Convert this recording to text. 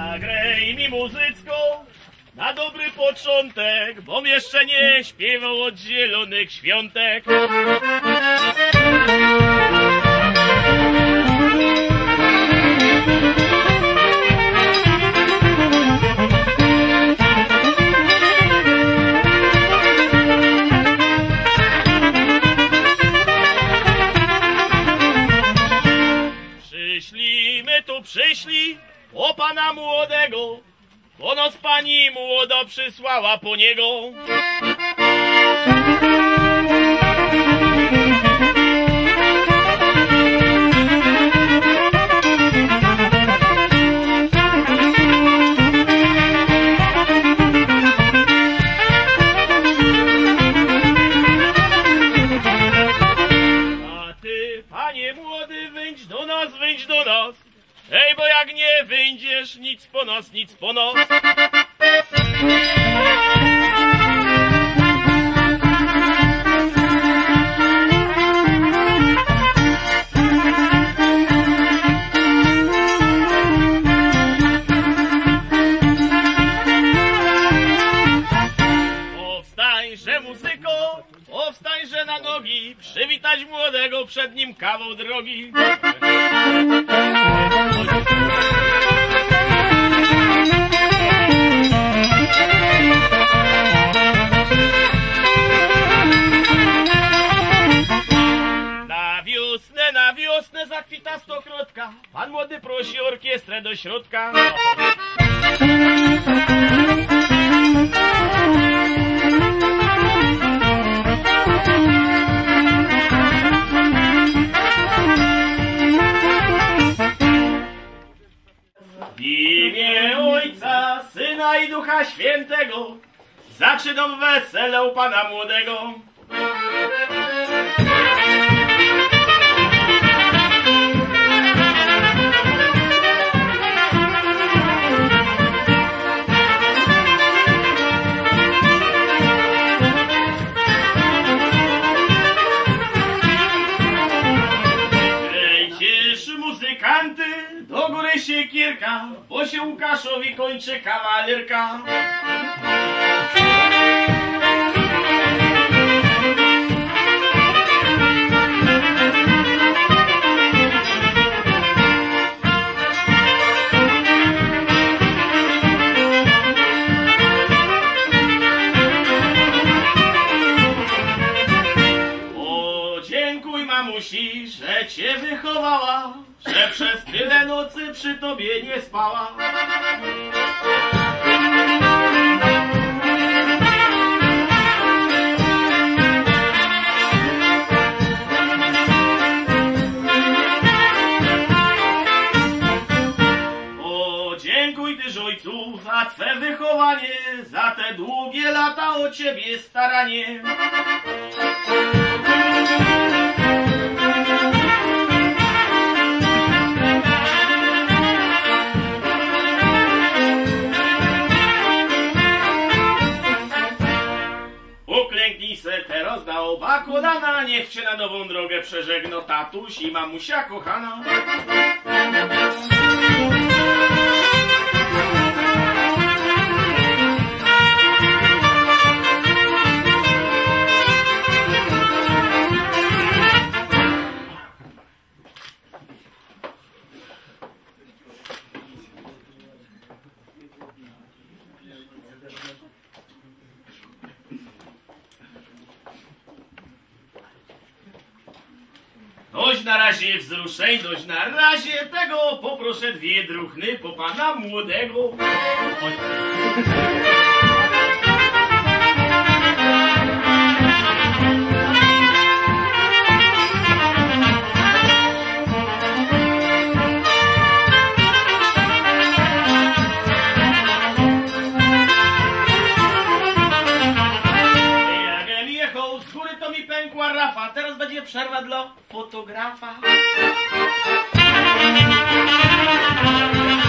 Zagraj mi muzycką na dobry początek, bom jeszcze nie śpiewał od zielonych świątek. Przyszli o pana młodego, ponoć pani młoda przysłała po niego. A ty, panie młody, wyjdź do nas, wyjdź do nas. Ej, bo jak nie wyjdziesz, nic po nos, nic po nos. Powstańże muzyko, powstańże na nogi, przywitać młodego, przed nim kawał drogi. Na wiosnę zakwita stokrotka, pan młody prosi orkiestrę do środka. W imię Ojca, Syna i Ducha Świętego zaczynam wesele u pana młodego. Muzykanty, do góry siekierka, bo się Łukaszowi kończy kawalerka. Podziękuj mamusi, że cię wychowała, że przez tyle nocy przy tobie nie spała. Podziękuj też ojcu za twe wychowanie, za te długie lata o ciebie staranie. Uklęknij se teraz na oba kolana, niech cię na nową drogę przeżegno tatuś i mamusia kochana. Dość na razie wzruszeń, dość na razie tego, poproszę dwie druchny po pana młodego. Rafa, teraz będzie przerwa dla fotografa.